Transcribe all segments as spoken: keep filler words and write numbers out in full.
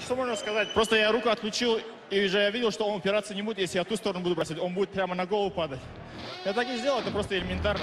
что можно сказать? Просто я руку отключил, и уже я видел, что он упираться не будет, если я ту сторону буду бросать. Он будет прямо на голову падать. Я так и сделал, это просто элементарно.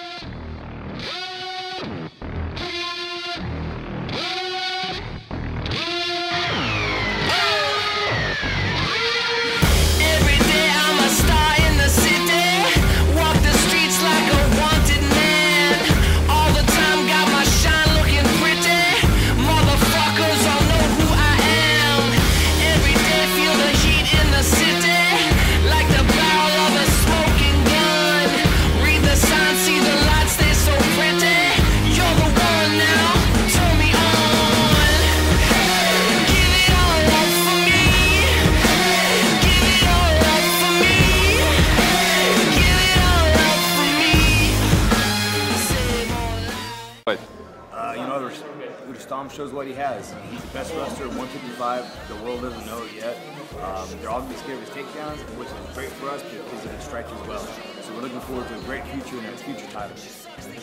Uh, you know, Rustam shows what he has. He's the best wrestler at one fifty-five. The world doesn't know it yet. Um, they're all going to be scared of his takedowns, which is great for us because he can strike as well. So we're looking forward to a great future in our future titles.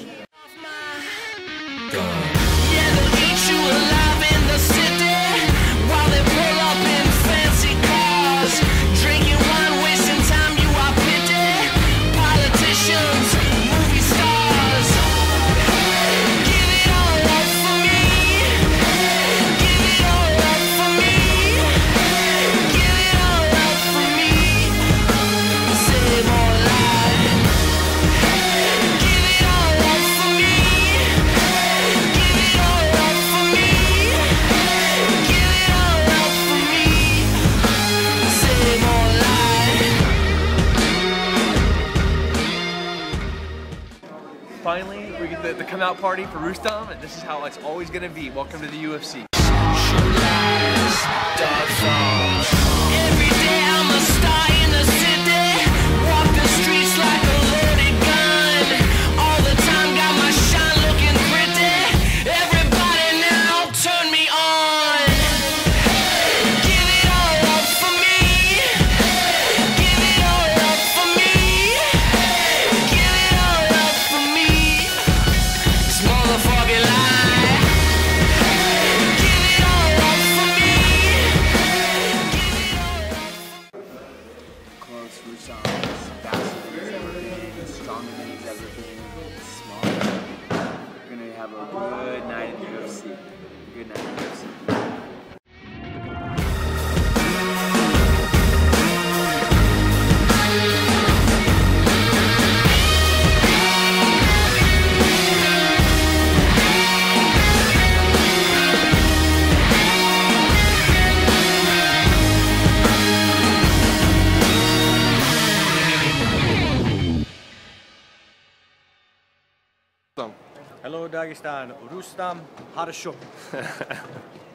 Yeah, they'll eat you alive in the city while they pull up in fancy cars, drinking wine, wasting time. You are pity. Politicians, movie stars. Give it all up for me. Give it all up for me. Give it all up for me. Save more life. Give it all up for me. Give it all up for me. Give it all up for me. Save more life. Finally, we get the, the come out party for Rustam, and this is how it's always going to be. Welcome to the U F C. Every day I'm a star in the city. Walk the streets like a loaded gun. All the time got my shine looking pretty. Everybody now turn me on. Give it all up for me. Give it all up for me. Give it all up for me. This motherfucking lie. Give it all up for me. Give it all up. Close, Rustam is faster than he's ever been, stronger than he's ever been, smaller. We're going to have a good night in the U F C. A good night in the U F C. Hello Dagestan, Rustam Khabilov H L.